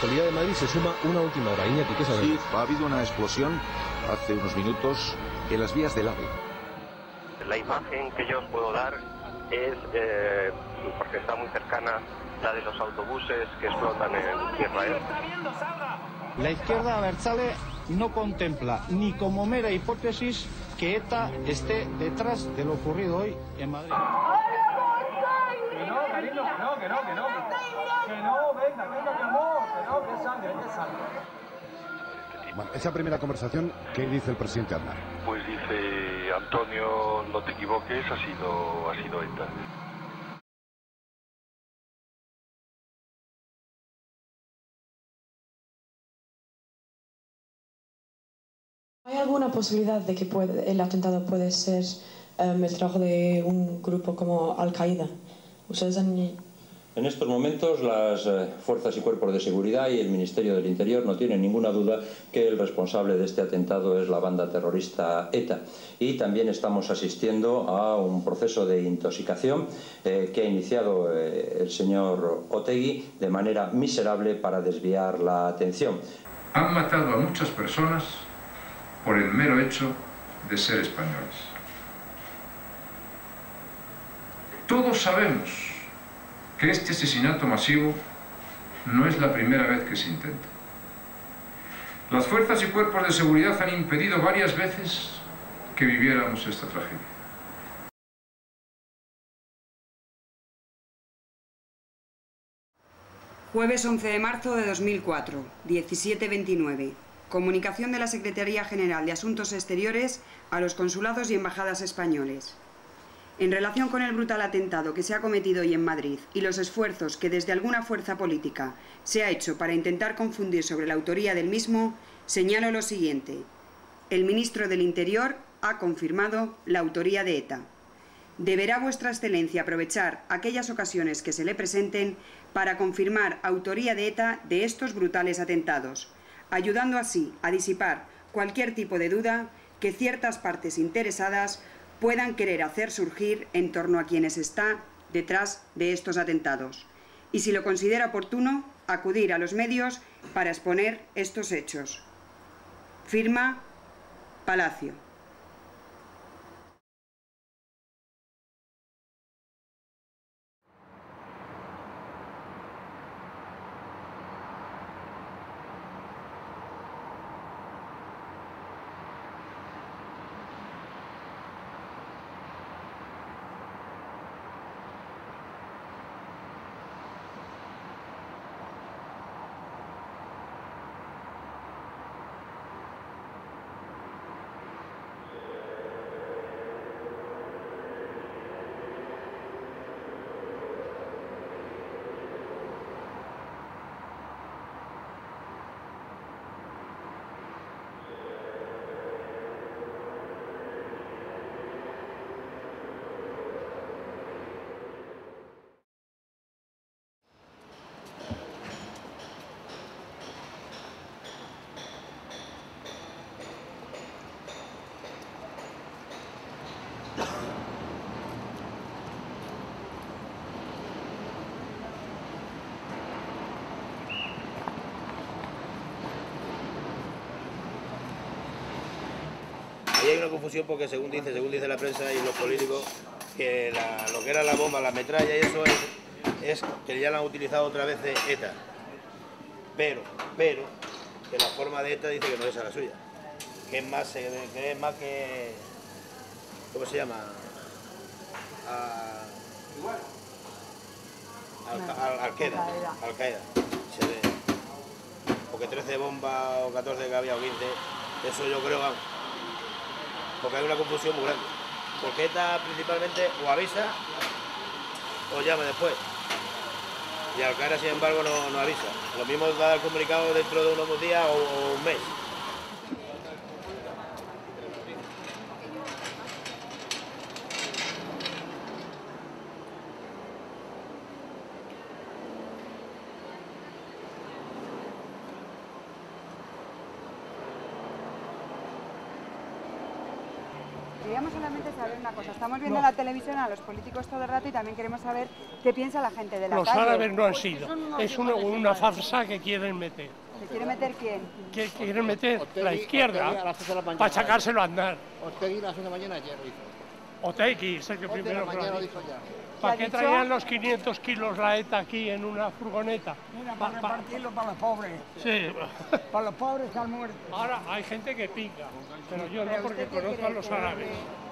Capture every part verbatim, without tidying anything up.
actualidad de Madrid se suma una última hora. Iñaki, ¿qué sabemos? Sí, ha habido una explosión hace unos minutos en las vías del AVE. La imagen que yo os puedo dar es, eh, porque está muy cercana, la de los autobuses que explotan en Israel. La izquierda abertzale no contempla ni como mera hipótesis que ETA esté detrás de lo ocurrido hoy en Madrid. Que no, cariño, que no, que no, que no. Que no, venga, venga, que amor, que no, que sangre, que sangre. Bueno, esa primera conversación, ¿qué dice el presidente Aznar? Pues dice, Antonio, no te equivoques, ha sido, ha sido ETA. ¿Hay alguna posibilidad de que puede, el atentado puede ser um, el trabajo de un grupo como Al-Qaeda? ¿Ustedes han... En estos momentos las eh, fuerzas y cuerpos de seguridad y el Ministerio del Interior no tienen ninguna duda que el responsable de este atentado es la banda terrorista ETA. Y también estamos asistiendo a un proceso de intoxicación eh, que ha iniciado eh, el señor Otegi de manera miserable para desviar la atención. Han matado a muchas personas por el mero hecho de ser españoles. Todos sabemos que este asesinato masivo no es la primera vez que se intenta. Las fuerzas y cuerpos de seguridad han impedido varias veces que viviéramos esta tragedia. Jueves once de marzo de dos mil cuatro, diecisiete veintinueve. Comunicación de la Secretaría General de Asuntos Exteriores a los consulados y embajadas españoles. En relación con el brutal atentado que se ha cometido hoy en Madrid y los esfuerzos que desde alguna fuerza política se ha hecho para intentar confundir sobre la autoría del mismo, señalo lo siguiente. El ministro del Interior ha confirmado la autoría de ETA. Deberá Vuestra Excelencia aprovechar aquellas ocasiones que se le presenten para confirmar autoría de ETA de estos brutales atentados, ayudando así a disipar cualquier tipo de duda que ciertas partes interesadas puedan querer hacer surgir en torno a quienes está detrás de estos atentados. Y si lo considera oportuno, acudir a los medios para exponer estos hechos. Firma Palacio. Ahí hay una confusión porque según dice, según dice la prensa y los políticos, que la, lo que era la bomba, la metralla y eso es, es que ya la han utilizado otra vez de ETA. Pero, pero, que la forma de ETA dice que no es a la suya. Que es más, que es más que... ¿Cómo se llama? A, al, al, Al-Qaeda. Al-Qaeda. Se ve. Porque trece bombas o catorce que había o quince, eso yo creo, vamos. Porque hay una confusión muy grande. Porque ETA principalmente o avisa o llama después. Y Al-Qaeda, sin embargo, no, no avisa. Lo mismo da el comunicado dentro de unos días o, o un mes. Queríamos solamente saber saber una cosa. Estamos viendo en la televisión a los políticos todo el rato y también queremos saber qué piensa la gente de la Los calle. Los árabes no han sido. Es una, una farsa que quieren meter. ¿Se quiere meter quién? ¿Qué quieren meter? La izquierda, para sacárselo a andar. Otegi la hace de mañana ayer lo hizo. Otegi, es el que primero que lo dijo ya. ¿Para qué traían los quinientos kilos la ETA aquí en una furgoneta? Mira, para pa, repartirlo para los pobres. Sí. Para los pobres que han muerto. Ahora hay gente que pica, pero yo no, porque conozco a los árabes.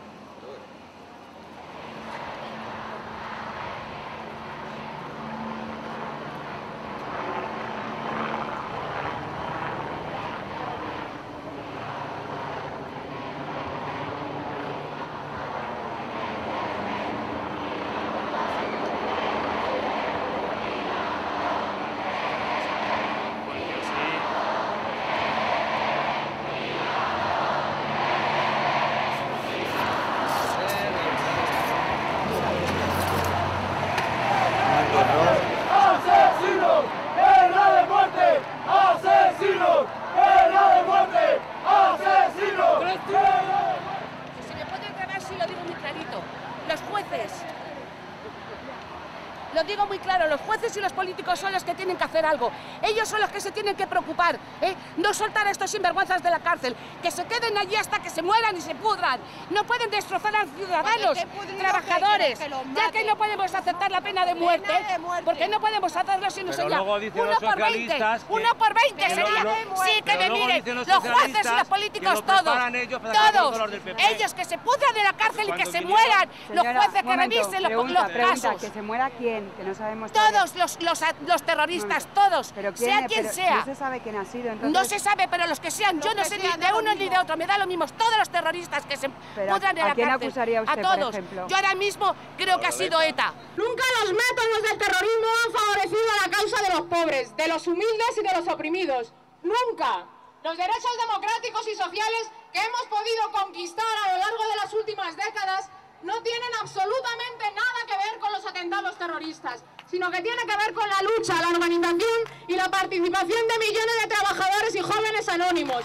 Lo digo muy claro, los jueces y los políticos son los que tienen que hacer algo. Ellos son los que se tienen que preocupar, ¿eh? No soltar a estos sinvergüenzas de la cárcel, que se queden allí hasta que se mueran y se pudran. No pueden destrozar a ciudadanos, trabajadores, que, que ya que no podemos aceptar la pena de muerte, pena de muerte. Porque no podemos hacerlo si no sería uno por veinte, que, uno por veinte sería, lo, sí, que me miren, los, los jueces y los políticos todos, ellos, todos, ellos que se pudran de la cárcel y que se mueran, los jueces que revisen los casos. ¿Que se muera quién? Que no sabemos todos los, los, los terroristas, no, todos, pero quién, sea quien pero sea. No se sabe quién ha sido, entonces... No se sabe, pero los que sean, yo no sé ni de uno ni de otro, me da lo mismo, todos los terroristas que se pudran de la ¿A quién cárcel, acusaría usted, a todos. por ejemplo? Yo ahora mismo creo que ha sido ETA. Nunca los métodos del terrorismo han favorecido a la causa de los pobres, de los humildes y de los oprimidos. Nunca. Los derechos democráticos y sociales que hemos podido conquistar a lo largo de las últimas décadas no tienen absolutamente nada que ver con los atentados terroristas, sino que tiene que ver con la lucha, la organización y la participación de millones de trabajadores y jóvenes anónimos.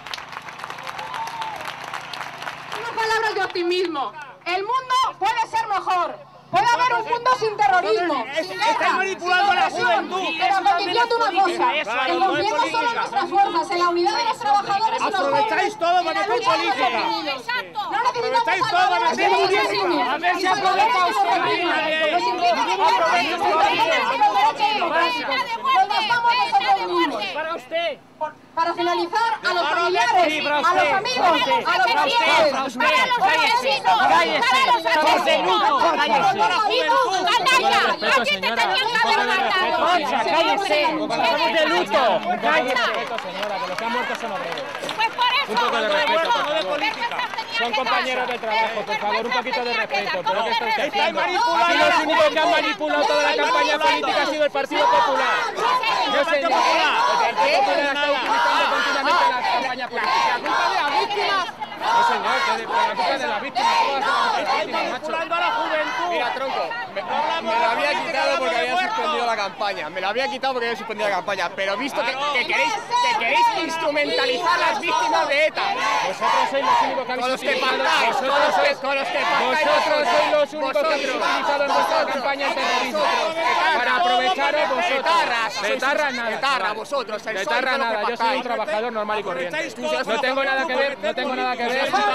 Unas palabras de optimismo. El mundo puede ser mejor. Puede haber un mundo sin terrorismo, sin guerra, manipulando sin a la juventud. Pero que entiendo una cosa, que confiemos solo en nuestras fuerzas, en la unidad de los trabajadores y los jóvenes. Aprovecháis todo para hacer política. No Aprovecháis todo para hacer política. A ver si aprovecha usted. Los indígenas para usted. Para finalizar, a los familiares, a los amigos, a los pacientes, para los asesinos, para los asesinos, cállese. ¡Y tú, canalla! ¡A ti te tenían que haber matado! ¡Cállese! ¡Estamos de luto! ¡Cállese! Señora, que los que han muerto son obreros. Pues por eso, un poco de respeto, por favor. Son compañeros de trabajo, por favor, un poquito de respeto. ¿Pero qué está usted haciendo? Aquí los únicos que han manipulado toda la campaña política ha sido el Partido Popular. No, señor. El Partido Popular está utilizando continuamente la campaña política. ¿La culpa de las víctimas? No, señor, que de, la culpa de las víctimas. Todas son las víctimas, macho. Mira, tronco, me, me lo había quitado porque había suspendido la campaña. Me lo había quitado porque había suspendido la campaña. Pero visto que, que, queréis, que queréis instrumentalizar las víctimas de ETA. Vosotros sois los únicos que habéis con los que utilizado. pactáis, Vosotros con los que, sois, con los que pactáis. Vosotros sois los únicos que habéis utilizado en vuestra campaña el terrorismo. Para aprovecharos vosotros. Etarras, de tarra nada. de tarra, vosotros. De tarra nada. Yo soy un trabajador normal y corriente. No tengo nada que ver, no tengo nada que ver con...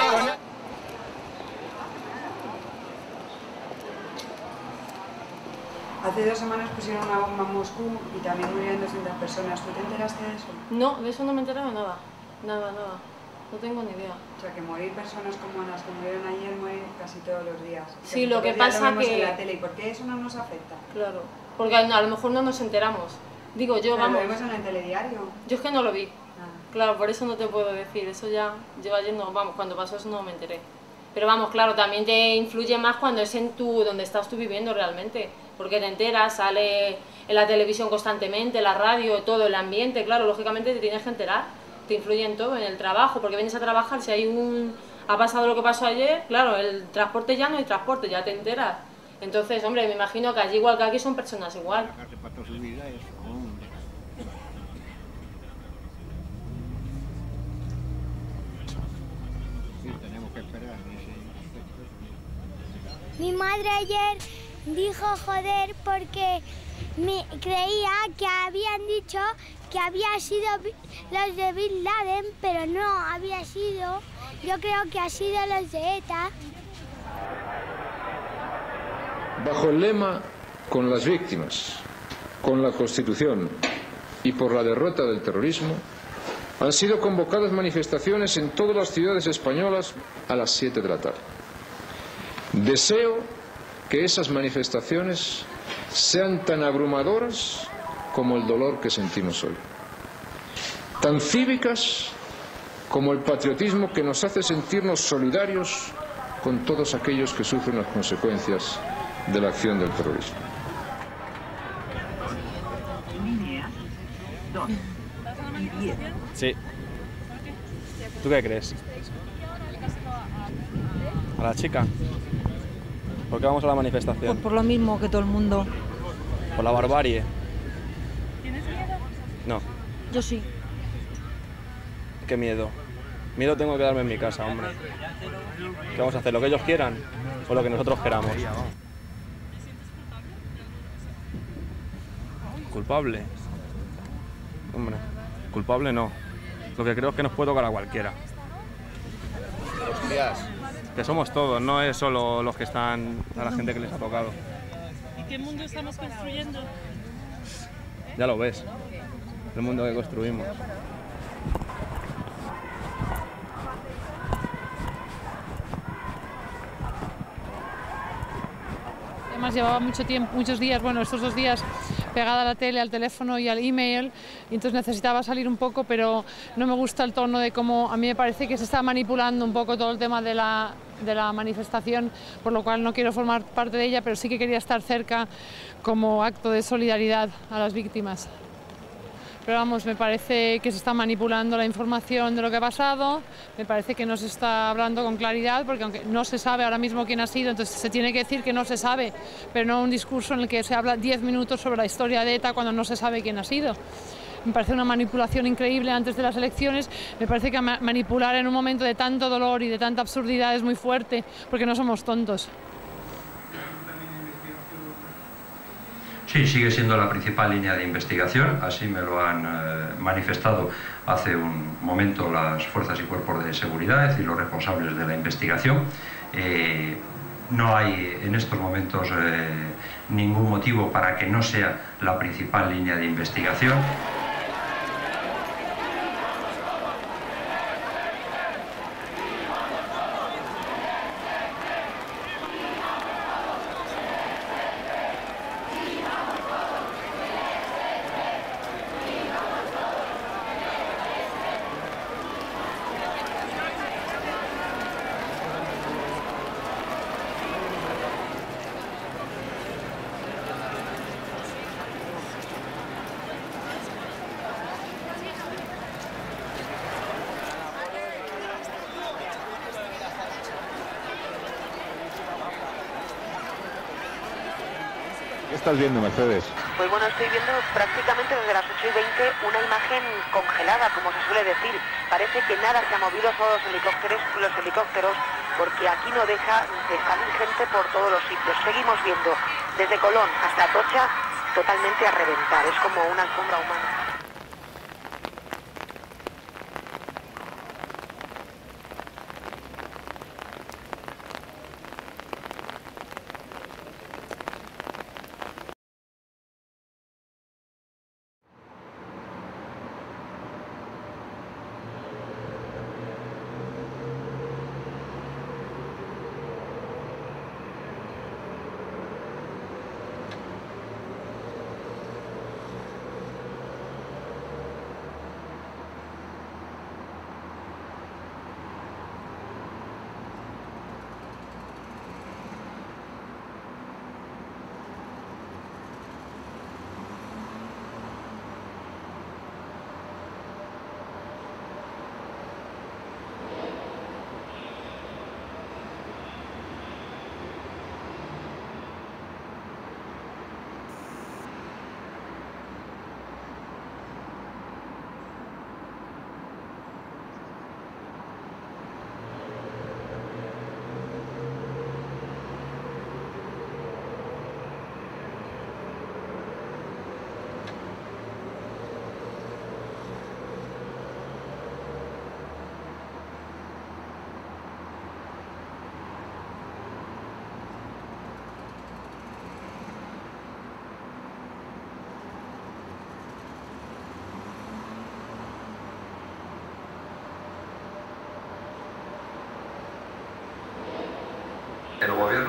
Hace dos semanas pusieron una bomba en Moscú y también murieron doscientas personas. ¿Tú te enteraste de eso? No, de eso no me he enterado nada. Nada, nada. No tengo ni idea. O sea, que morir personas como las que murieron ayer mueren casi todos los días. Sí, lo que pasa lo que... en la tele. ¿Y por qué eso no nos afecta? Claro, porque a lo mejor no nos enteramos. Digo, yo, Pero vamos... lo vemos en el telediario. Yo es que no lo vi. Ah. Claro, por eso no te puedo decir. Eso ya... Yo ayer no... Vamos, cuando pasó eso no me enteré. Pero vamos, claro, también te influye más cuando es en tu... donde estás tú viviendo realmente. Porque te enteras, sale en la televisión constantemente, la radio, todo el ambiente, claro, lógicamente te tienes que enterar, te influye en todo, en el trabajo, porque vienes a trabajar, si hay un... ha pasado lo que pasó ayer, claro, el transporte ya no hay transporte, ya te enteras. Entonces, hombre, me imagino que allí igual que aquí son personas igual. Sí, tenemos que esperar en ese aspecto. Mi madre ayer dijo joder porque me creía que habían dicho que había sido los de Bin Laden, pero no había sido. Yo creo que ha sido los de ETA. Bajo el lema "Con las víctimas, con la Constitución y por la derrota del terrorismo", han sido convocadas manifestaciones en todas las ciudades españolas a las siete de la tarde. Deseo que esas manifestaciones sean tan abrumadoras como el dolor que sentimos hoy, tan cívicas como el patriotismo que nos hace sentirnos solidarios con todos aquellos que sufren las consecuencias de la acción del terrorismo. Sí. ¿Tú qué crees? ¿A la chica? ¿Por qué vamos a la manifestación? Pues por lo mismo que todo el mundo. ¿Por la barbarie? ¿Tienes miedo? No. Yo sí. ¿Qué miedo? Miedo tengo que quedarme en mi casa, hombre. ¿Qué vamos a hacer? ¿Lo que ellos quieran o lo que nosotros queramos? ¿Culpable? Hombre, culpable no. Lo que creo es que nos puede tocar a cualquiera. Hostias. Que somos todos, no es solo los que están, a la gente que les ha tocado. ¿Y qué mundo estamos construyendo? Ya lo ves, el mundo que construimos. Además llevaba mucho tiempo, muchos días, bueno, estos dos días pegada a la tele, al teléfono y al email, y entonces necesitaba salir un poco, pero no me gusta el tono de cómo a mí me parece que se está manipulando un poco todo el tema de la, de la manifestación, por lo cual no quiero formar parte de ella, pero sí que quería estar cerca como acto de solidaridad a las víctimas. Pero vamos, me parece que se está manipulando la información de lo que ha pasado, me parece que no se está hablando con claridad, porque aunque no se sabe ahora mismo quién ha sido, entonces se tiene que decir que no se sabe, pero no un discurso en el que se habla diez minutos sobre la historia de ETA cuando no se sabe quién ha sido. Me parece una manipulación increíble antes de las elecciones, me parece que manipular en un momento de tanto dolor y de tanta absurdidad es muy fuerte, porque no somos tontos. Sí, sigue siendo la principal línea de investigación, así me lo han eh, manifestado hace un momento las fuerzas y cuerpos de seguridad, es decir, los responsables de la investigación. Eh, no hay en estos momentos eh, ningún motivo para que no sea la principal línea de investigación. ¿Qué estás viendo, Mercedes? Pues bueno, estoy viendo prácticamente desde las ocho y veinte una imagen congelada, como se suele decir. Parece que nada se ha movido, todos los helicópteros, los helicópteros, porque aquí no deja de salir gente por todos los sitios. Seguimos viendo desde Colón hasta Atocha totalmente a reventar, es como una alfombra humana.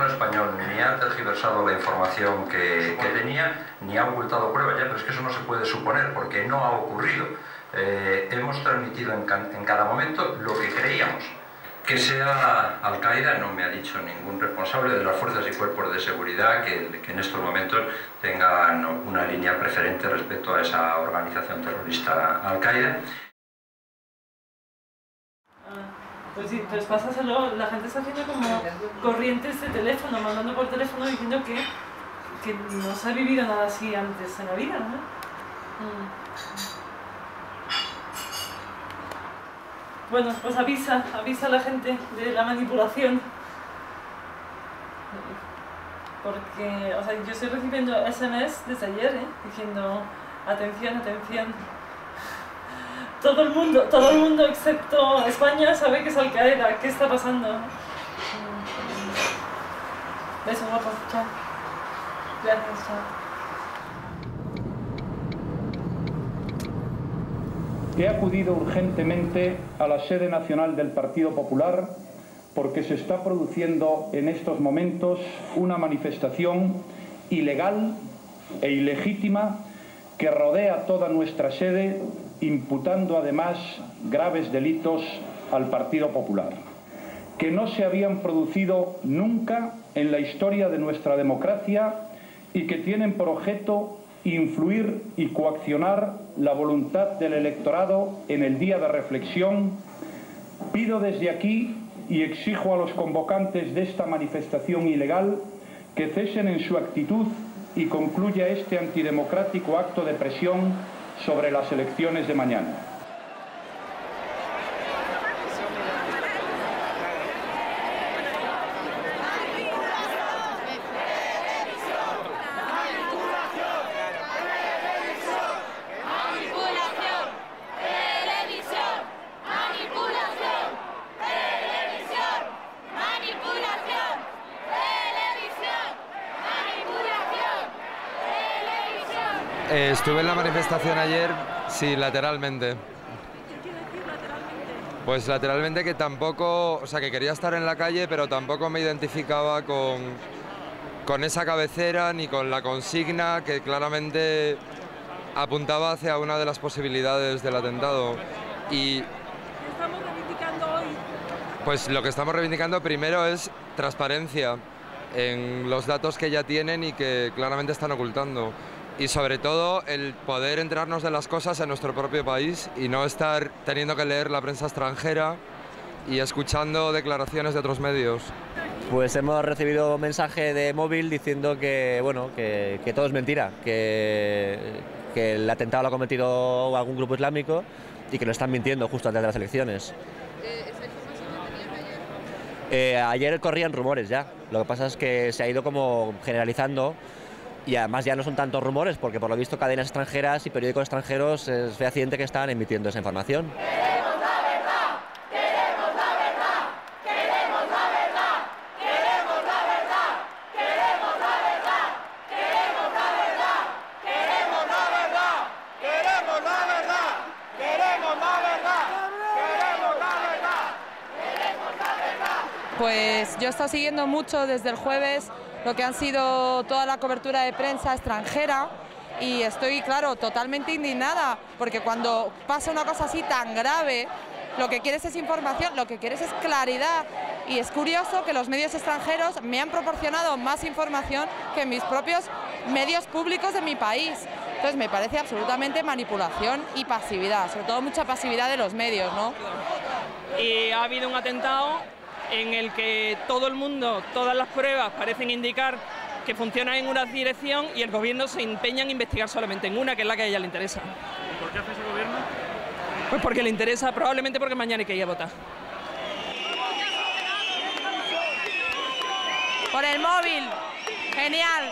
gobierno español ni ha tergiversado la información que, que tenía, ni ha ocultado pruebas, ya, pero es que eso no se puede suponer, porque no ha ocurrido. Eh, hemos transmitido en, en cada momento lo que creíamos. Que sea Al-Qaeda, no me ha dicho ningún responsable de las fuerzas y cuerpos de seguridad que, que en estos momentos tengan una línea preferente respecto a esa organización terrorista Al-Qaeda. Pues sí, pues pásaselo, la gente está haciendo como corrientes de teléfono, mandando por teléfono diciendo que, que no se ha vivido nada así antes en la vida, ¿no? Mm. Bueno, pues avisa, avisa a la gente de la manipulación. Porque, o sea, yo estoy recibiendo ese eme ese desde ayer, ¿eh? Diciendo, atención, atención. Todo el mundo, todo el mundo excepto España sabe que es Al-Qaeda. ¿Qué está pasando? Beso, guapo. Chao. Gracias, chao. He acudido urgentemente a la sede nacional del Partido Popular porque se está produciendo en estos momentos una manifestación ilegal e ilegítima que rodea toda nuestra sede, imputando además graves delitos al Partido Popular, que no se habían producido nunca en la historia de nuestra democracia y que tienen por objeto influir y coaccionar la voluntad del electorado en el día de reflexión. Pido desde aquí y exijo a los convocantes de esta manifestación ilegal que cesen en su actitud y concluya este antidemocrático acto de presión sobre las elecciones de mañana. Eh, estuve en la manifestación ayer, sí, lateralmente. Pues lateralmente que tampoco, o sea, que quería estar en la calle, pero tampoco me identificaba con, con esa cabecera ni con la consigna que claramente apuntaba hacia una de las posibilidades del atentado. Y ¿qué estamos reivindicando hoy? pues lo que estamos reivindicando primero es transparencia en los datos que ya tienen y que claramente están ocultando. Y sobre todo el poder enterarnos de las cosas en nuestro propio país y no estar teniendo que leer la prensa extranjera y escuchando declaraciones de otros medios. Pues hemos recibido un mensaje de móvil diciendo que, bueno, que, que todo es mentira, que, que el atentado lo ha cometido algún grupo islámico y que lo están mintiendo justo antes de las elecciones. Eh, ayer corrían rumores ya, lo que pasa es que se ha ido como generalizando. Y además ya no son tantos rumores, porque por lo visto cadenas extranjeras y periódicos extranjeros es fehaciente que están emitiendo esa información. ¡Queremos la verdad! ¡Queremos la verdad! ¡Queremos la verdad! ¡Queremos la verdad! ¡Queremos la verdad! ¡Queremos la verdad! ¡Queremos la verdad! ¡Queremos la verdad! ¡Queremos la verdad! ¡Queremos la verdad! ¡Queremos la verdad! Pues yo he estado siguiendo mucho desde el jueves lo que han sido toda la cobertura de prensa extranjera y estoy, claro, totalmente indignada, porque cuando pasa una cosa así tan grave, lo que quieres es información, lo que quieres es claridad, y es curioso que los medios extranjeros me han proporcionado más información que mis propios medios públicos de mi país. Entonces me parece absolutamente manipulación y pasividad, sobre todo mucha pasividad de los medios, ¿no? Y ha habido un atentado en el que todo el mundo, todas las pruebas parecen indicar que funciona en una dirección y el gobierno se empeña en investigar solamente en una, que es la que a ella le interesa. ¿Y por qué hace ese gobierno? Pues porque le interesa, probablemente porque mañana hay que ir a votar. Por el móvil, genial.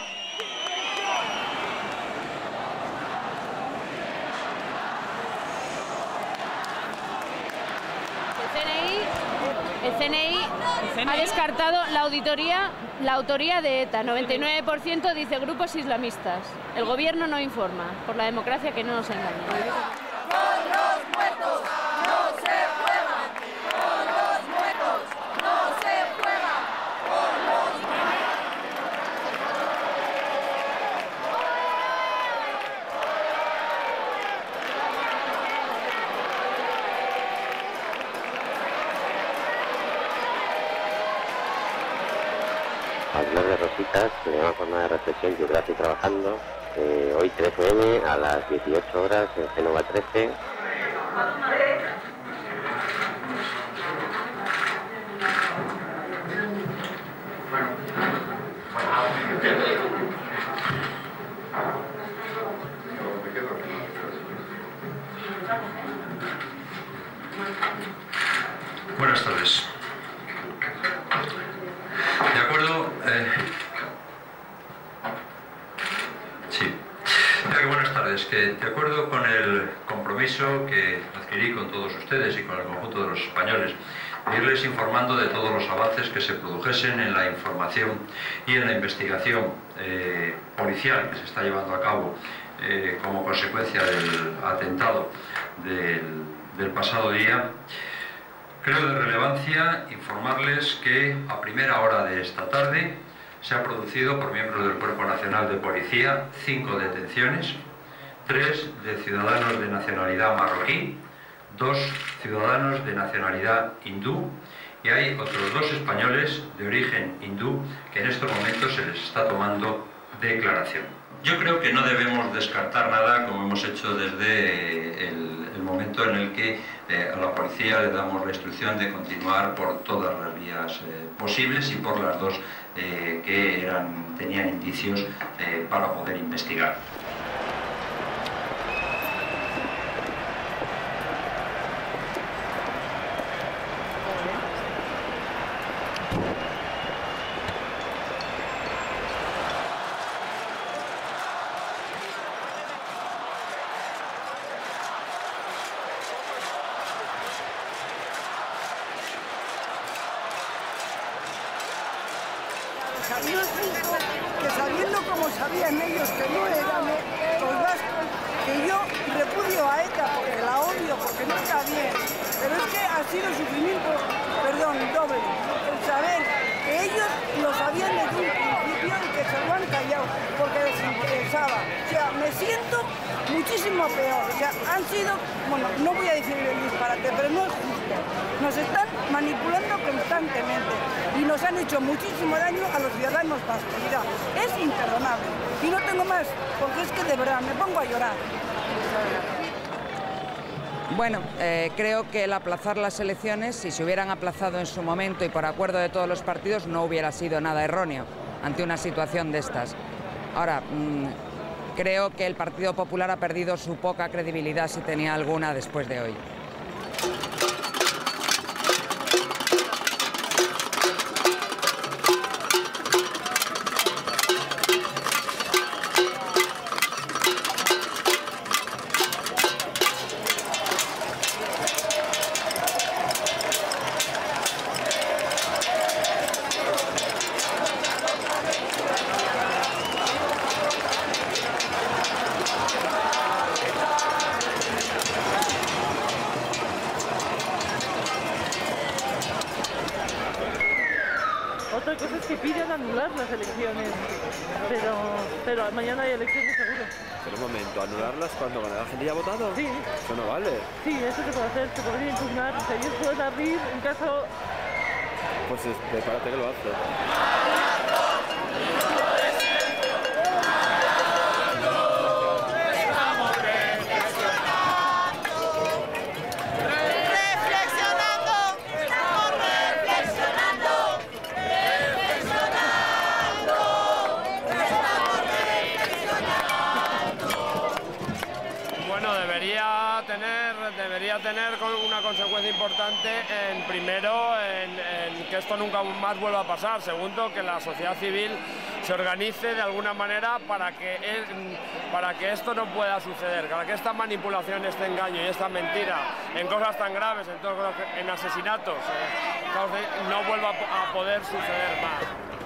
El C N I ha descartado la auditoría, la autoría de ETA. noventa y nueve por ciento dice grupos islamistas. El gobierno no informa. Por la democracia, que no nos engañen. Con los muertos no se juega. Con los muertos no se juega. Con los muertos. islamistas, de una forma de reflexión. Yo estoy trabajando eh, hoy trece eme a las dieciocho horas en Génova trece. Buenas tardes. De acuerdo. Eh... Sí. Ya que buenas tardes. Que de acuerdo con el compromiso que adquirí con todos ustedes y con el conjunto de los españoles, de irles informando de todos los avances que se produjesen en la información y en la investigación eh, policial que se está llevando a cabo eh, como consecuencia del atentado del, del pasado día. Creo de relevancia informarles que a primera hora de esta tarde se ha producido por miembros del Cuerpo Nacional de Policía cinco detenciones, tres de ciudadanos de nacionalidad marroquí, dos ciudadanos de nacionalidad hindú y hay otros dos españoles de origen hindú que en estos momentos se les está tomando declaración. Yo creo que no debemos descartar nada, como hemos hecho desde el, el momento en el que eh, a la policía le damos la instrucción de continuar por todas las vías eh, posibles y por las dos eh, que eran, tenían indicios eh, para poder investigar. Que sabiendo como sabían ellos que no eran los vascos, que yo repudio a ETA porque la odio, porque no está bien, pero es que ha sido sufrimiento, perdón, doble, el saber que ellos lo sabían desde un principio y que se lo han callado porque les interesaba. O sea, me siento muchísimo peor. O sea, han sido, bueno, no voy a decir el disparate, pero no es justo. Nos están manipulando constantemente y nos han hecho muchísimo daño a los ciudadanos vascos. Mira, es imperdonable. Y no tengo más, porque es que de verdad me pongo a llorar. Bueno, eh, creo que el aplazar las elecciones, si se hubieran aplazado en su momento y por acuerdo de todos los partidos, no hubiera sido nada erróneo ante una situación de estas. Ahora, mmm, creo que el Partido Popular ha perdido su poca credibilidad, si tenía alguna, después de hoy. Otra cosa es que piden anular las elecciones, pero, pero mañana hay elecciones seguro. Pero un momento, ¿anularlas cuando la gente ya ha votado? Sí. Eso no vale. Sí, eso se puede hacer, se podría impugnar, o sea, ellos pueden abrir en caso... Pues prepárate que lo hace. Debería tener una consecuencia importante en, primero, en, en que esto nunca más vuelva a pasar. Segundo, que la sociedad civil se organice de alguna manera para que, para que esto no pueda suceder, para que esta manipulación, este engaño y esta mentira en cosas tan graves, en, todo, en asesinatos, eh, no vuelva a poder suceder más.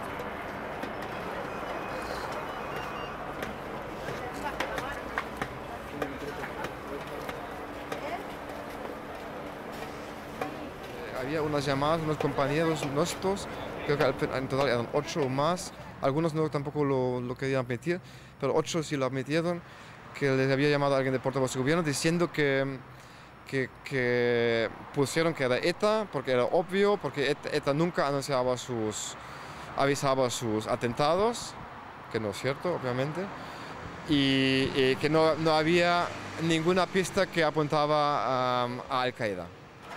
Había unas llamadas, unos compañeros nuestros, creo que en total eran ocho o más, algunos no tampoco lo, lo querían admitir, pero ocho sí lo admitieron, que les había llamado a alguien de portavoz del gobierno diciendo que, que, que pusieron que era ETA, porque era obvio, porque ETA, ETA nunca anunciaba sus, avisaba sus atentados, que no es cierto, obviamente, y, y que no, no había ninguna pista que apuntaba um, a Al-Qaeda.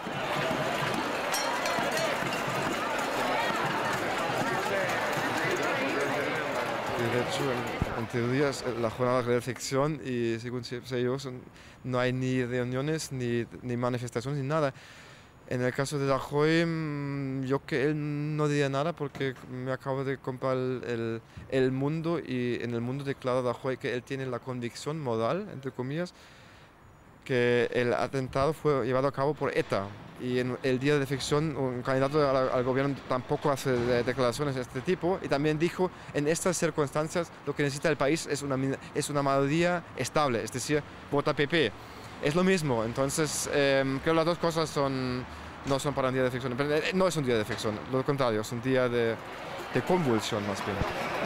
De hecho, en, en teoría es la jornada de reflexión y según sé yo son, no hay ni reuniones, ni, ni manifestaciones, ni nada. En el caso de Rajoy, yo que él no diría nada porque me acabo de comprar el, el, el Mundo y en el Mundo declara Rajoy que él tiene la convicción moral, entre comillas, que el atentado fue llevado a cabo por ETA. Y en el día de reflexión un candidato al, al gobierno tampoco hace declaraciones de este tipo y también dijo en estas circunstancias lo que necesita el país es una, es una mayoría estable, es decir, vota P P. Es lo mismo, entonces eh, creo que las dos cosas son, no son para un día de reflexión, pero no es un día de reflexión, lo contrario, es un día de, de convulsión más bien.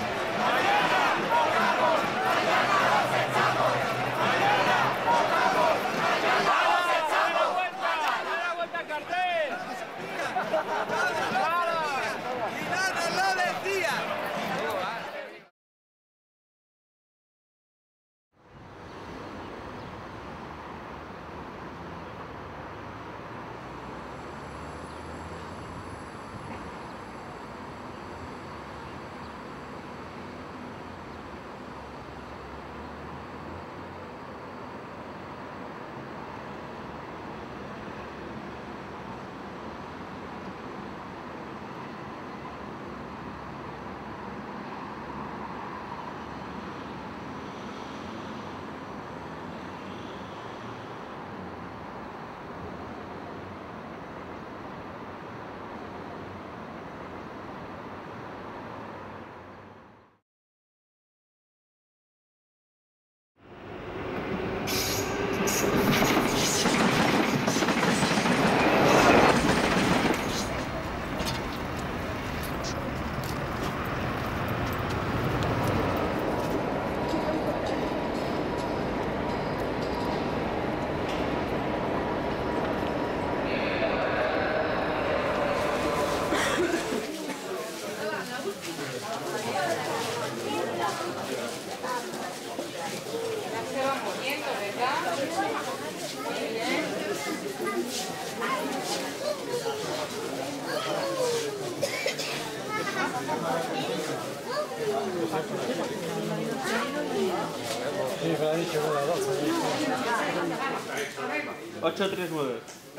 ocho tres nueve.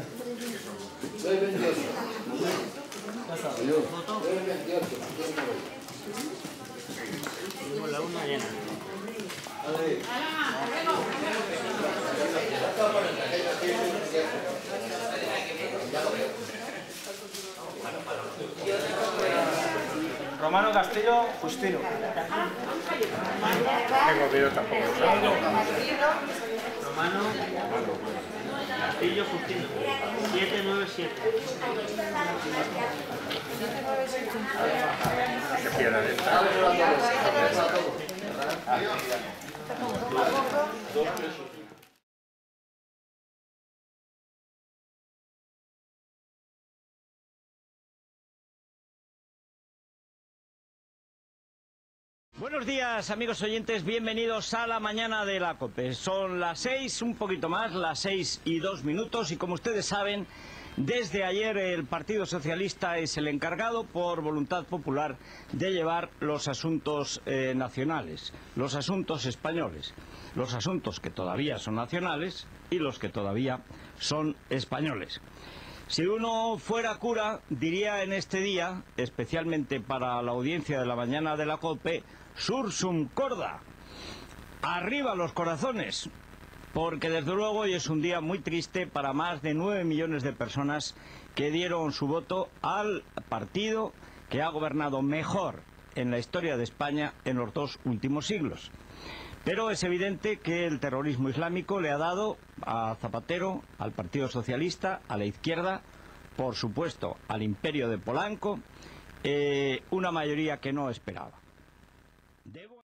La una llena. Romano Castillo Justino. Tengo vídeo tampoco. Romano Castillo Justino. siete nueve siete. Que pierdan esta. Buenos días, amigos oyentes, bienvenidos a la mañana de la COPE. Son las seis, un poquito más, las seis y dos minutos y como ustedes saben, desde ayer el Partido Socialista es el encargado, por voluntad popular, de llevar los asuntos eh, nacionales, los asuntos españoles, los asuntos que todavía son nacionales y los que todavía son españoles. Si uno fuera cura, diría en este día, especialmente para la audiencia de la mañana de la COPE, Sursum corda, arriba los corazones, porque desde luego hoy es un día muy triste para más de nueve millones de personas que dieron su voto al partido que ha gobernado mejor en la historia de España en los dos últimos siglos. Pero es evidente que el terrorismo islámico le ha dado a Zapatero, al Partido Socialista, a la izquierda, por supuesto al imperio de Polanco, eh, una mayoría que no esperaba. Debo